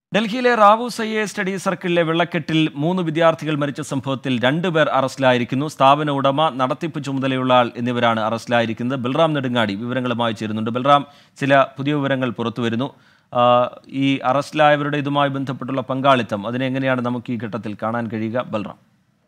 ഡൽഹിയിലെ റാവൂസ് സ്റ്റഡി സർക്കിളിലെ വെള്ളക്കെട്ടിൽ 3 വിദ്യാർത്ഥികൾ മരിച്ച സംഭവത്തിൽ 2 പേർ അറസ്റ്റിലായിരിക്കുന്നു. സ്ഥാപന ഉടമ, നടത്തിപ്പ് ചുമതലയുള്ള ആൾ എന്നിവരാണ് അറസ്റ്റിലായിരിക്കുന്നത്. ബൽറാം നെടുങ്ങാടി വിവരങ്ങളുമായി ചേരുന്നുണ്ട്. ബൽറാം, ചില പുതിയ വിവരങ്ങൾ പുറത്തുവരുന്നു. ഈ അറസ്റ്റിലായവരുടെ ഇതുമായി ബന്ധപ്പെട്ടുള്ള പങ്കാളിത്തം അതിനെങ്ങനെയാണ് നമുക്ക് ഈ ഘട്ടത്തിൽ കാണാൻ കഴിയുക? ബൽറാം.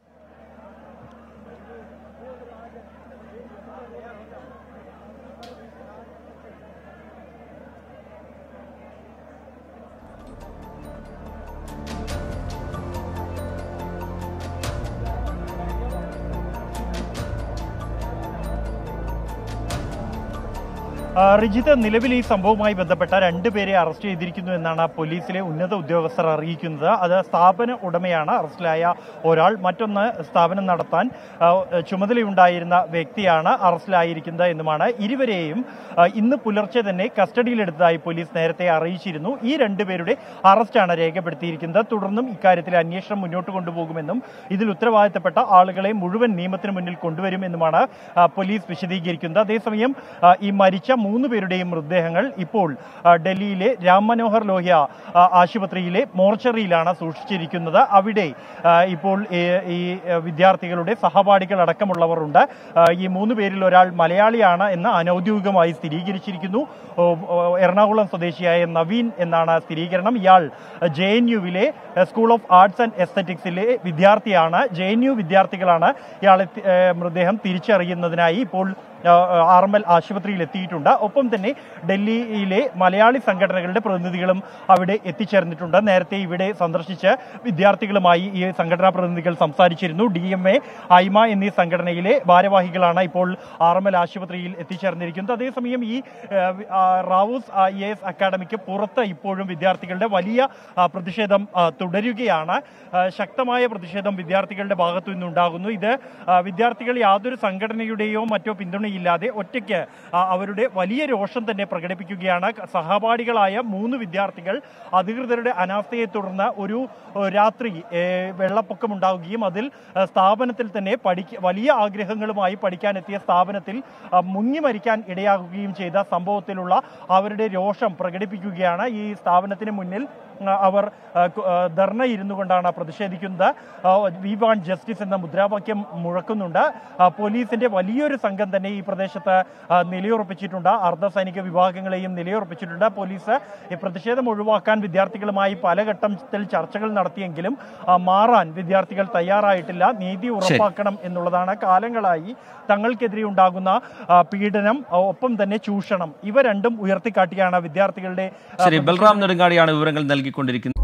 റിജിത്ത്, നിലവിൽ ഈ സംഭവവുമായി ബന്ധപ്പെട്ട 2 പേരെ അറസ്റ്റ് ചെയ്തിരിക്കുന്നു എന്നാണ് പോലീസിലെ ഉന്നത ഉദ്യോഗസ്ഥർ അറിയിക്കുന്നത്. അത് സ്ഥാപന ഉടമയാണ് അറസ്റ്റിലായ ഒരാൾ, മറ്റൊന്ന് സ്ഥാപനം നടത്താൻ ചുമതലയുണ്ടായിരുന്ന വ്യക്തിയാണ് അറസ്റ്റിലായിരിക്കുന്നത് എന്നുമാണ്. ഇരുവരെയും ഇന്ന് പുലർച്ചെ തന്നെ കസ്റ്റഡിയിലെടുത്തതായി പോലീസ് നേരത്തെ അറിയിച്ചിരുന്നു. ഈ 2 പേരുടെ അറസ്റ്റാണ് രേഖപ്പെടുത്തിയിരിക്കുന്നത്. തുടർന്നും ഇക്കാര്യത്തിൽ അന്വേഷണം മുന്നോട്ട് കൊണ്ടുപോകുമെന്നും ഇതിൽ ഉത്തരവാദിത്തപ്പെട്ട ആളുകളെ മുഴുവൻ നിയമത്തിന് മുന്നിൽ കൊണ്ടുവരുമെന്നുമാണ് പോലീസ് വിശദീകരിക്കുന്നത്. അതേസമയം ഈ മരിച്ച 3 പേരുടെയും മൃതദേഹങ്ങൾ ഇപ്പോൾ ഡൽഹിയിലെ രാം മനോഹർ ലോഹ്യ ആശുപത്രിയിലെ മോർച്ചറിയിലാണ് സൂക്ഷിച്ചിരിക്കുന്നത്. അവിടെ ഇപ്പോൾ ഈ വിദ്യാർത്ഥികളുടെ സഹപാഠികൾ അടക്കമുള്ളവർ ഉണ്ട്. ഈ 3 പേരിൽ ഒരാൾ മലയാളിയാണ് എന്ന് അനൌദ്യോഗികമായി സ്ഥിരീകരിച്ചിരിക്കുന്നു. എറണാകുളം സ്വദേശിയായ നവീൻ എന്നാണ് സ്ഥിരീകരണം. ഇയാൾ JNUവിലെ സ്കൂൾ ഓഫ് ആർട്സ് ആൻഡ് എസ്തറ്റിക്സിലെ വിദ്യാർത്ഥിയാണ്. JNU വിദ്യാർത്ഥികളാണ് ഇയാളെ മൃതദേഹം തിരിച്ചറിയുന്നതിനായി ഇപ്പോൾ ആർമൽ ആശുപത്രിയിൽ എത്തിയിട്ടുണ്ട്. ഒപ്പം തന്നെ ഡൽഹിയിലെ മലയാളി സംഘടനകളുടെ പ്രതിനിധികളും അവിടെ എത്തിച്ചേർന്നിട്ടുണ്ട്. നേരത്തെ ഇവിടെ സന്ദർശിച്ച് വിദ്യാർത്ഥികളുമായി ഈ സംഘടനാ പ്രതിനിധികൾ സംസാരിച്ചിരുന്നു. DMA, ഐമ എന്നീ സംഘടനയിലെ ഭാരവാഹികളാണ് ഇപ്പോൾ ആർമൽ ആശുപത്രിയിൽ എത്തിച്ചേർന്നിരിക്കുന്നത്. അതേസമയം ഈ റാവൂസ് IAS അക്കാഡമിക്ക് പുറത്ത് ഇപ്പോഴും വിദ്യാർത്ഥികളുടെ വലിയ പ്രതിഷേധം തുടരുകയാണ്. ശക്തമായ പ്രതിഷേധം വിദ്യാർത്ഥികളുടെ ഭാഗത്തു നിന്നുണ്ടാകുന്നു. ഇത് വിദ്യാർത്ഥികൾ യാതൊരു സംഘടനയുടെയോ മറ്റോ പിന്തുണയില്ലാതെ ഒറ്റയ്ക്ക് അവരുടെ വലിയ രോഷം തന്നെ പ്രകടിപ്പിക്കുകയാണ്. സഹപാഠികളായ 3 വിദ്യാർത്ഥികൾ അധികൃതരുടെ അനാസ്ഥയെ തുടർന്ന് ഒരു രാത്രി വെള്ളപ്പൊക്കമുണ്ടാവുകയും അതിൽ സ്ഥാപനത്തിൽ തന്നെ വലിയ ആഗ്രഹങ്ങളുമായി പഠിക്കാനെത്തിയ സ്ഥാപനത്തിൽ മുങ്ങി മരിക്കാൻ ഇടയാകുകയും ചെയ്ത സംഭവത്തിലുള്ള അവരുടെ രോഷം പ്രകടിപ്പിക്കുകയാണ്. ഈ സ്ഥാപനത്തിന് മുന്നിൽ അവർ ധർണ ഇരുന്നു കൊണ്ടാണ് പ്രതിഷേധിക്കുന്നത്. വി വാണ്ട് ജസ്റ്റിസ് എന്ന മുദ്രാവാക്യം മുഴക്കുന്നുണ്ട്. പോലീസിന്റെ വലിയൊരു സംഘം തന്നെ ഈ പ്രദേശത്ത് നിലയുറപ്പിച്ചിട്ടുണ്ട്. അർദ്ധസൈനിക വിഭാഗങ്ങളെയും നിലയുറപ്പിച്ചിട്ടുണ്ട്. പോലീസ് ഈ പ്രതിഷേധം ഒഴിവാക്കാൻ വിദ്യാർത്ഥികളുമായി പല ഘട്ടത്തിൽ ചർച്ചകൾ നടത്തിയെങ്കിലും മാറാൻ വിദ്യാർത്ഥികൾ തയ്യാറായിട്ടില്ല. നീതി ഉറപ്പാക്കണം എന്നുള്ളതാണ്. കാലങ്ങളായി തങ്ങൾക്കെതിരെ ഉണ്ടാകുന്ന പീഡനം, ഒപ്പം തന്നെ ചൂഷണം, ഇവ രണ്ടും ഉയർത്തിക്കാട്ടിയാണ് വിദ്യാർത്ഥികളുടെ. ബൽറാം നെടുങ്ങാടിയാണ് വിവരങ്ങൾ നൽകിക്കൊണ്ടിരിക്കുന്നത്.